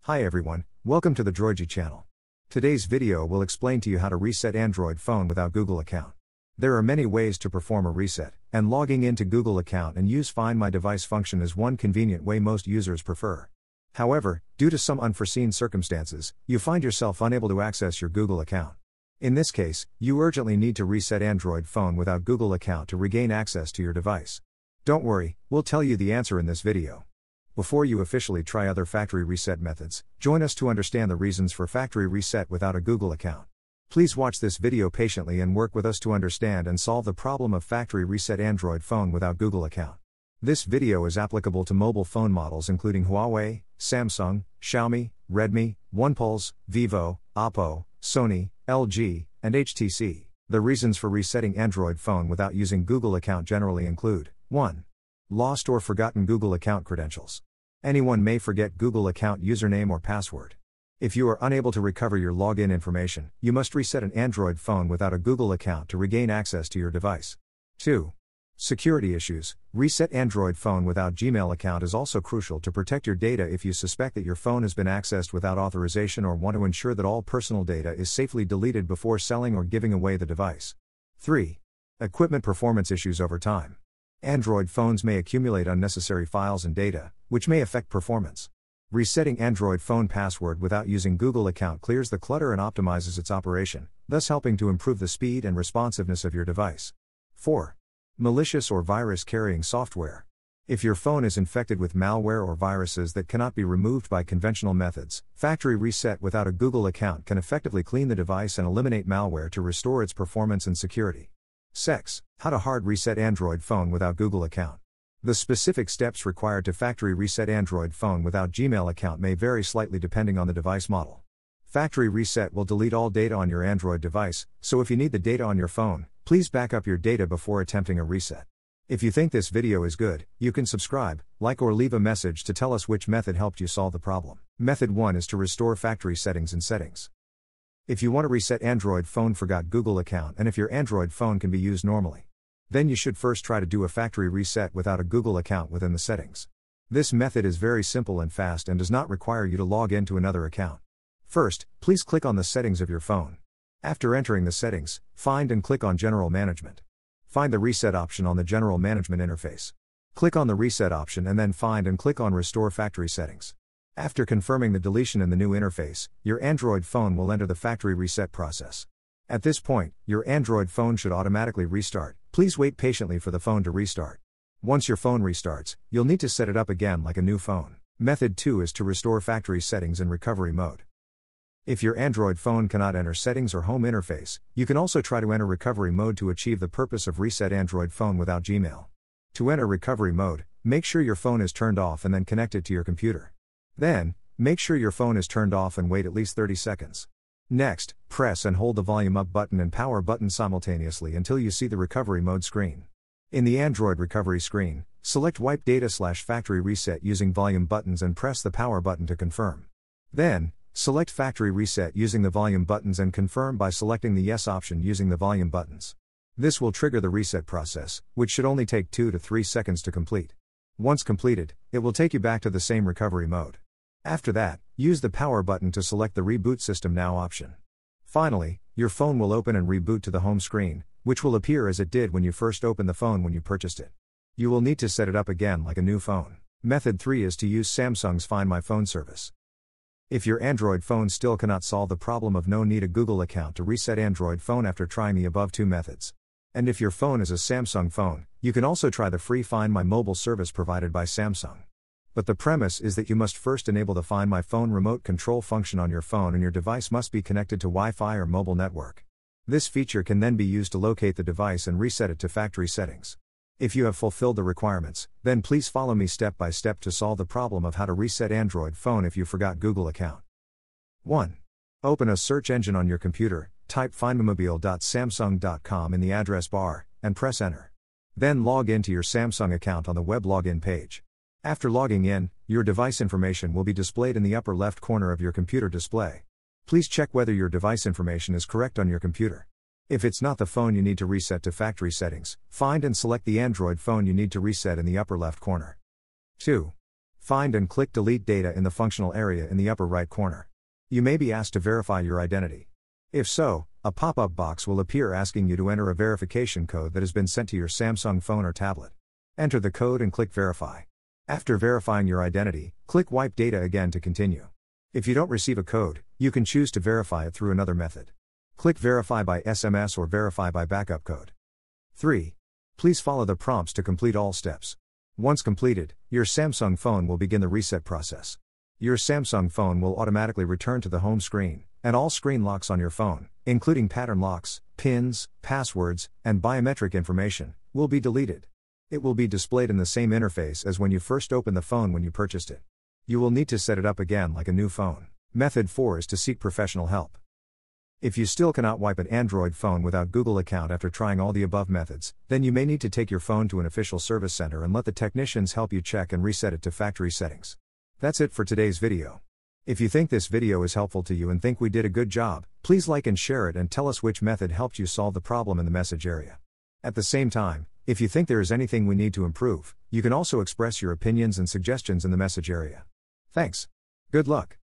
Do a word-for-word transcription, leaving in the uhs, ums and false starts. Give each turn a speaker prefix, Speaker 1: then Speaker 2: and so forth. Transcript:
Speaker 1: Hi everyone, welcome to the Droidy channel. Today's video will explain to you how to reset Android phone without Google account. There are many ways to perform a reset, and logging into Google account and use Find My Device function is one convenient way most users prefer. However, due to some unforeseen circumstances, you find yourself unable to access your Google account. In this case, you urgently need to reset Android phone without Google account to regain access to your device. Don't worry, we'll tell you the answer in this video. Before you officially try other factory reset methods, join us to understand the reasons for factory reset without a Google account. Please watch this video patiently and work with us to understand and solve the problem of factory reset Android phone without Google account. This video is applicable to mobile phone models including Huawei, Samsung, Xiaomi, Redmi, OnePlus, Vivo, Oppo, Sony, L G, and H T C. The reasons for resetting Android phone without using Google account generally include: one. Lost or forgotten Google account credentials. Anyone may forget Google account username or password. If you are unable to recover your login information, you must reset an Android phone without a Google account to regain access to your device. two. Security issues. Reset Android phone without Gmail account is also crucial to protect your data if you suspect that your phone has been accessed without authorization or want to ensure that all personal data is safely deleted before selling or giving away the device. three. Equipment performance issues over time. Android phones may accumulate unnecessary files and data, which may affect performance. Resetting Android phone password without using Google account clears the clutter and optimizes its operation, thus helping to improve the speed and responsiveness of your device. four. Malicious or virus-carrying software. If your phone is infected with malware or viruses that cannot be removed by conventional methods, factory reset without a Google account can effectively clean the device and eliminate malware to restore its performance and security. six. How to hard reset Android phone without Google account. The specific steps required to factory reset Android phone without Gmail account may vary slightly depending on the device model. Factory reset will delete all data on your Android device, so if you need the data on your phone, please back up your data before attempting a reset. If you think this video is good, you can subscribe, like or leave a message to tell us which method helped you solve the problem. Method one is to restore factory settings in settings. If you want to reset Android phone forgot Google account and if your Android phone can be used normally, then you should first try to do a factory reset without a Google account within the settings. This method is very simple and fast and does not require you to log into another account. First, please click on the settings of your phone. After entering the settings, find and click on General Management. Find the Reset option on the General Management interface. Click on the Reset option and then find and click on Restore Factory Settings. After confirming the deletion in the new interface, your Android phone will enter the factory reset process. At this point, your Android phone should automatically restart. Please wait patiently for the phone to restart. Once your phone restarts, you'll need to set it up again like a new phone. Method two is to restore factory settings in recovery mode. If your Android phone cannot enter settings or home interface, you can also try to enter recovery mode to achieve the purpose of reset Android phone without Gmail. To enter recovery mode, make sure your phone is turned off and then connect it to your computer. Then, make sure your phone is turned off and wait at least thirty seconds. Next, press and hold the volume up button and power button simultaneously until you see the recovery mode screen. In the Android recovery screen, select Wipe Data slash Factory Reset using volume buttons and press the power button to confirm. Then, select Factory Reset using the volume buttons and confirm by selecting the Yes option using the volume buttons. This will trigger the reset process, which should only take two to three seconds to complete. Once completed, it will take you back to the same recovery mode. After that, use the power button to select the Reboot System Now option. Finally, your phone will open and reboot to the home screen, which will appear as it did when you first opened the phone when you purchased it. You will need to set it up again like a new phone. Method three is to use Samsung's Find My Phone service. If your Android phone still cannot solve the problem of no need a Google account to reset Android phone after trying the above two methods. And if your phone is a Samsung phone, you can also try the free Find My Mobile service provided by Samsung. But the premise is that you must first enable the Find My Phone remote control function on your phone and your device must be connected to Wi-Fi or mobile network. This feature can then be used to locate the device and reset it to factory settings. If you have fulfilled the requirements, then please follow me step by step to solve the problem of how to reset Android phone if you forgot Google account. one. Open a search engine on your computer, type find my mobile dot samsung dot com in the address bar, and press enter. Then log into your Samsung account on the web login page. After logging in, your device information will be displayed in the upper left corner of your computer display. Please check whether your device information is correct on your computer. If it's not the phone you need to reset to factory settings, find and select the Android phone you need to reset in the upper left corner. two. Find and click Delete Data in the functional area in the upper right corner. You may be asked to verify your identity. If so, a pop-up box will appear asking you to enter a verification code that has been sent to your Samsung phone or tablet. Enter the code and click Verify. After verifying your identity, click Wipe Data again to continue. If you don't receive a code, you can choose to verify it through another method. Click Verify by S M S or Verify by backup code. three. Please follow the prompts to complete all steps. Once completed, your Samsung phone will begin the reset process. Your Samsung phone will automatically return to the home screen, and all screen locks on your phone, including pattern locks, pins, passwords, and biometric information, will be deleted. It will be displayed in the same interface as when you first opened the phone when you purchased it. You will need to set it up again like a new phone. Method four is to seek professional help. If you still cannot wipe an Android phone without Google account after trying all the above methods, then you may need to take your phone to an official service center and let the technicians help you check and reset it to factory settings. That's it for today's video. If you think this video is helpful to you and think we did a good job, please like and share it and tell us which method helped you solve the problem in the message area. At the same time, if you think there is anything we need to improve, you can also express your opinions and suggestions in the message area. Thanks. Good luck.